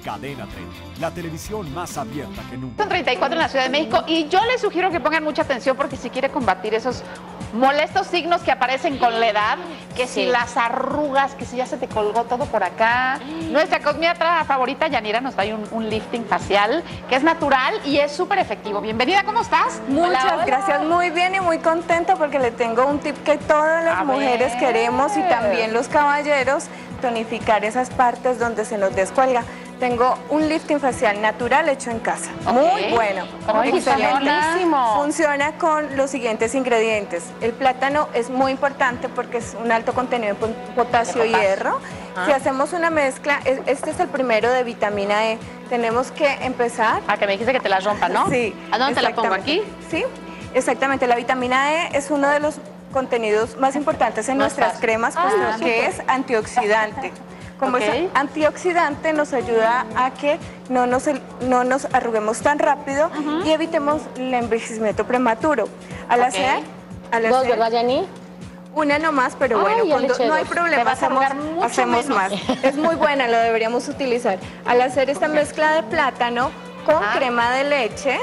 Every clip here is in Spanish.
Cadena 30, la televisión más abierta que nunca. Son 34 en la Ciudad de México y yo les sugiero que pongan mucha atención porque si quiere combatir esos molestos signos que aparecen con la edad, que si las arrugas, que si ya se te colgó todo por acá. Nuestra cosmiatra favorita, Yanira, nos trae un lifting facial que es natural y es súper efectivo. Bienvenida, ¿cómo estás? Muchas gracias, muy bien y muy contenta porque le tengo un tip que todas las mujeres queremos y también los caballeros, tonificar esas partes donde se nos descuelga. Tengo un lifting facial natural hecho en casa. Muy bueno. Excelentísimo. Funciona con los siguientes ingredientes. El plátano es muy importante porque es un alto contenido en potasio y hierro. Si hacemos una mezcla, este es el primero de vitamina E. Tenemos que empezar. Que me dijiste que te la rompa, ¿no? Sí. ¿A dónde te la pongo? ¿Aquí? Sí, exactamente. La vitamina E es uno de los contenidos más importantes en nuestras cremas, puesto que es antioxidante. Como es antioxidante, nos ayuda a que no nos arruguemos tan rápido y evitemos el envejecimiento prematuro. Al hacer, ¿Dos, verdad, Yani? una nomás, pero bueno, cuando no hay problema, hacemos más. Es muy buena, lo deberíamos utilizar. Al hacer esta mezcla de plátano con crema de leche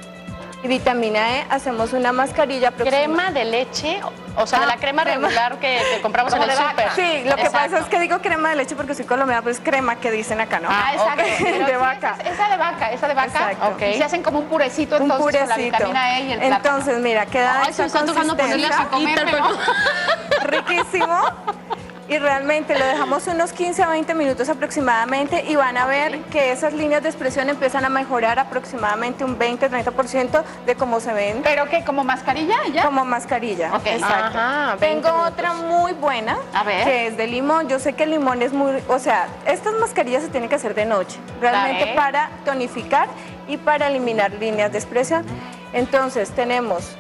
y vitamina E, hacemos una mascarilla. ¿Crema de leche? O sea, de la crema regular que compramos en el súper. Sí, lo que pasa es que digo crema de leche porque soy colombiana, pero es crema que dicen acá, ¿no? Exacto. De vaca. Esa de vaca. Exacto. Y se hacen como un purecito, entonces, con la vitamina E y el plátano. Entonces, mira, queda esa se me está tocando ponerle a comer, riquísimo. Y realmente lo dejamos unos 15 a 20 minutos aproximadamente y van a ver que esas líneas de expresión empiezan a mejorar aproximadamente un 20-30% de cómo se ven. ¿Pero qué? ¿Como mascarilla ya? Como mascarilla, exacto. Tengo otra muy buena, que es de limón. Yo sé que el limón es muy... O sea, estas mascarillas se tienen que hacer de noche, realmente para tonificar y para eliminar líneas de expresión. Entonces tenemos...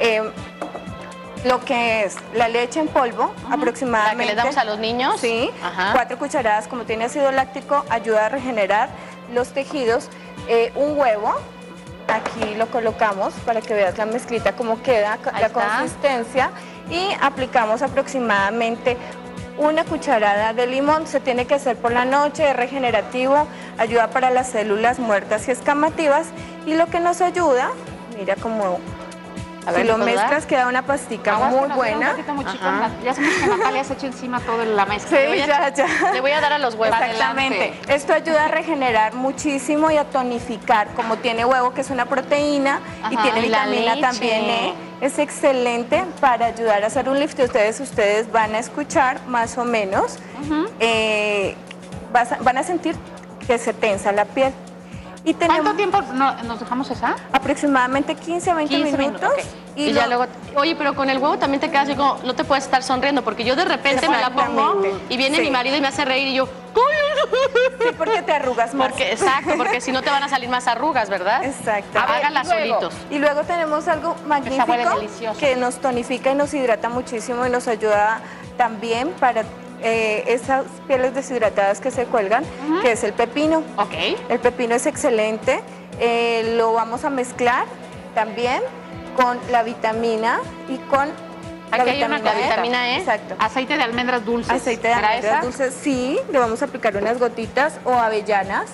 lo que es la leche en polvo, aproximadamente. ¿La que le damos a los niños? Sí, 4 cucharadas, como tiene ácido láctico, ayuda a regenerar los tejidos. Un huevo, aquí lo colocamos para que veas la mezclita, cómo queda la consistencia. Y aplicamos aproximadamente una cucharada de limón. Se tiene que hacer por la noche, es regenerativo, ayuda para las células muertas y escamativas. Y lo que nos ayuda, mira cómo... Si lo mezclas queda una pastica muy buena. Ya sabemos que Natalia se ha hecho encima toda la mezcla. Sí, ya. Le voy a dar a los huevos. Exactamente. Esto ayuda a regenerar muchísimo y a tonificar. Como tiene huevo, que es una proteína, y tiene vitamina también E, es excelente para ayudar a hacer un lift. Ustedes van a escuchar más o menos, van a sentir que se tensa la piel. Y ¿Cuánto tiempo nos dejamos esa? Aproximadamente 15 a 20 minutos. Y ya luego, oye, pero con el huevo también te quedas así como, no te puedes estar sonriendo, porque yo de repente me la pongo y viene mi marido y me hace reír y yo... Sí, porque te arrugas más. Porque si no te van a salir más arrugas, ¿verdad? Exacto. Háganlas solitos. Y luego tenemos algo magnífico que nos tonifica y nos hidrata muchísimo y nos ayuda también para... esas pieles deshidratadas que se cuelgan, que es el pepino. El pepino es excelente. Lo vamos a mezclar también con la vitamina y con la vitamina E. Exacto. Aceite de almendras dulces. Aceite de almendras dulces, sí. Le vamos a aplicar unas gotitas o avellanas.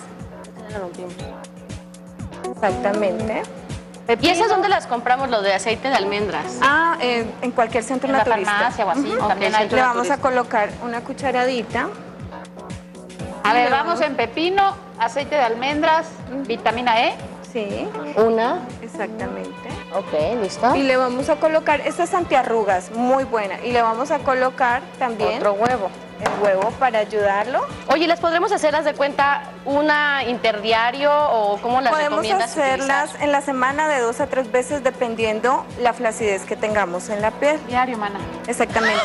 Exactamente. ¿Y esas dónde las compramos, lo de aceite de almendras? En cualquier centro naturista. En la farmacia o así. También le vamos a colocar una cucharadita. A ver, vamos en pepino, aceite de almendras, vitamina E. Sí. Una. Exactamente. Ok, listo. Y le vamos a colocar, esta es antiarrugas, muy buena. Y le vamos a colocar también... otro huevo. El huevo para ayudarlo. Oye, ¿las podremos hacer, haz de cuenta, una interdiario o cómo las recomiendas utilizar? Podemos hacerlas en la semana de 2 a 3 veces dependiendo la flacidez que tengamos en la piel. Diario, mana. Exactamente.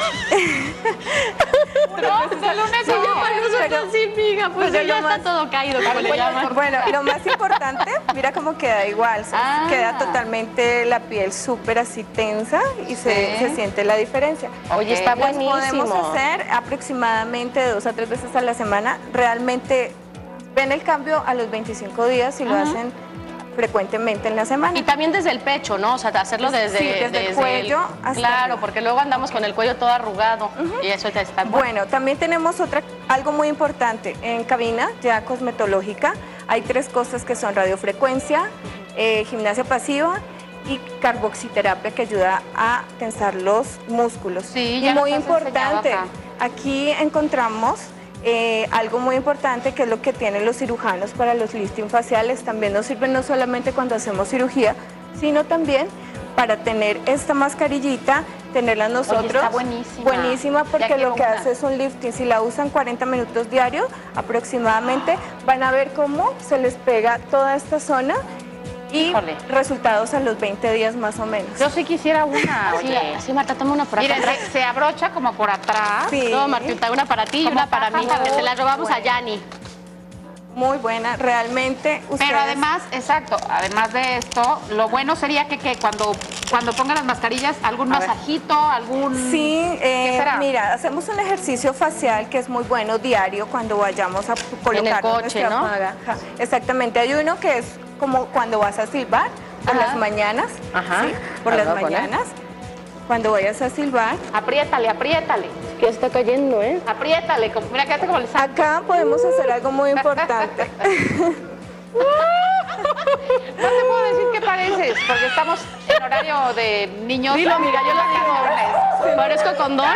De lunes a sí, fija, pues ya está todo caído, como le llaman. Bueno, lo más importante, mira cómo queda igual. Queda totalmente la piel súper así tensa y se siente la diferencia. Oye, está buenísimo. Podemos hacer aproximadamente de 2 a 3 veces a la semana. Realmente ven el cambio a los 25 días y lo hacen frecuentemente en la semana. Y también desde el pecho, ¿no? O sea, hacerlo desde el cuello hasta claro, porque luego andamos con el cuello todo arrugado y eso está bueno, también tenemos otra algo muy importante, en cabina ya cosmetológica hay 3 cosas que son radiofrecuencia, gimnasia pasiva y carboxiterapia que ayuda a tensar los músculos. Sí, y muy importante, aquí encontramos algo muy importante que es lo que tienen los cirujanos para los lifting faciales. También nos sirven no solamente cuando hacemos cirugía, sino también para tener esta mascarillita, tenerla nosotros. Oye, está buenísima. Buenísima porque lo que hace es un lifting. Si la usan 40 minutos diario aproximadamente, van a ver cómo se les pega toda esta zona y resultados a los 20 días más o menos. Yo sí quisiera una, oye. Sí, Marta, toma una por acá. Miren, se abrocha como por atrás. Sí. No, Martita, una para ti y una para mí. Se la robamos a Yani. Muy buena, realmente ustedes... Pero además, exacto, además de esto, lo bueno sería que cuando pongan las mascarillas, algún masajito, algún... Sí, mira, hacemos un ejercicio facial que es muy bueno diario cuando vayamos a colocar nuestra maga. Exactamente, hay uno que es como cuando vas a silbar por las mañanas, ¿sí? Por las mañanas, cuando vayas a silbar. Apriétale, apriétale. Que está cayendo, ¿eh? Apriétale, mira, quédate como el saco. Acá podemos hacer algo muy importante. No te puedo decir qué pareces, porque estamos en horario de niños. Dilo, amiga, yo lo digo. ¿Parezco condón?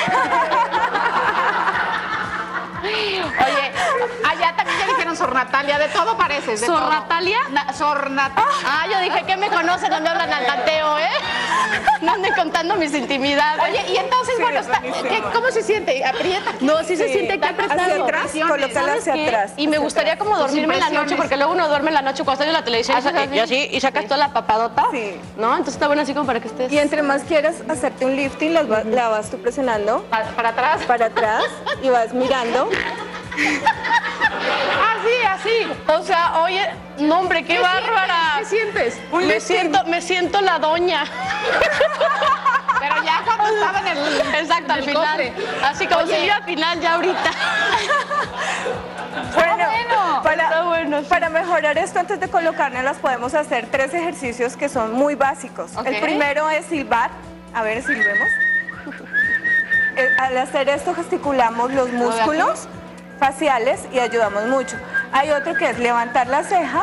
Oye, allá también ya dijeron Sor Natalia, de todo pareces. ¿Sor Natalia? Sor Natalia. Ah, yo dije que me conocen, no me hablan al tanteo, ¿eh? No ande contando mis intimidades. Oye, y entonces, Sí, bueno, ¿cómo se siente? ¿Aprieta? No, sí se siente aquí apretado. Hacia atrás, colócala hacia ¿Qué? atrás. Y me gustaría como dormirme en la noche, porque luego uno duerme en la noche cuando sale la televisión y así, y sacas toda la papadota. Sí. ¿No? Entonces está bueno así como para que estés... Y entre más quieras hacerte un lifting, la vas tú presionando ¿Para atrás? para atrás y vas mirando. Así. O sea, oye, no hombre, qué bárbara. ¿Qué sientes? Me siento la doña. Pero ya cuando estaba en el... Exacto, al final. cofre. Así como si iba al final ya ahorita. Bueno, para mejorar esto, antes de colocárnoslas, podemos hacer 3 ejercicios que son muy básicos. Ok. El primero es silbar. A ver, silbemos. Al hacer esto, gesticulamos los músculos faciales y ayudamos mucho. Hay otro que es levantar las cejas,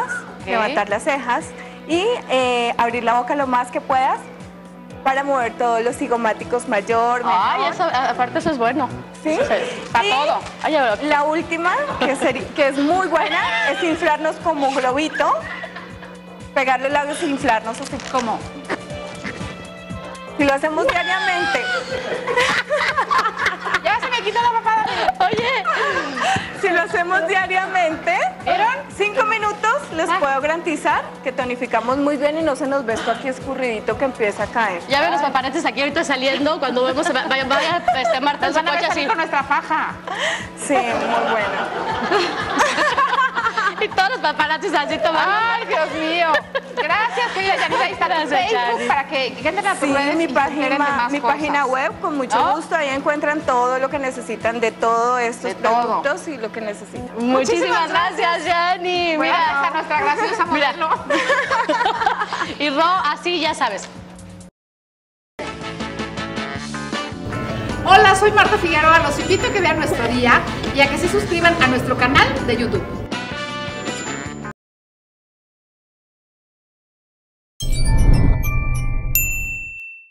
y abrir la boca lo más que puedas para mover todos los cigomáticos mayor, menor. Ay, eso, aparte eso es bueno. ¿Sí? Para Y todo. la última, que es muy buena, es inflarnos como un globito, pegarle labios e inflarnos así como... Si lo hacemos diariamente. Ya se me quitó la papada. Oye, Si lo hacemos diariamente, ¿vieron? 5 minutos, les puedo garantizar que tonificamos muy bien y no se nos ve esto aquí escurridito que empieza a caer. ya ven los paparazzis aquí ahorita saliendo cuando vemos vaya Marta en Nos su van a ver coche salir así. con nuestra faja. Sí, muy bueno. Y todos los paparazzis así tomando. Ay, Dios mío. Gracias, querida Yanira. Ahí está tu Gracias, Facebook Yani. para que entren a tus Sí, redes mi y se enteren de más cosas. página web, con mucho ¿No? gusto, ahí encuentran todo lo que necesitan de todos estos De todo. productos y lo que necesitan. Muchísimas gracias, Yani. Bueno, Mira, esta nuestra graciosa modelo. y Ro, así ya sabes. Hola, soy Marta Figueroa. Los invito a que vean nuestro día y a que se suscriban a nuestro canal de YouTube.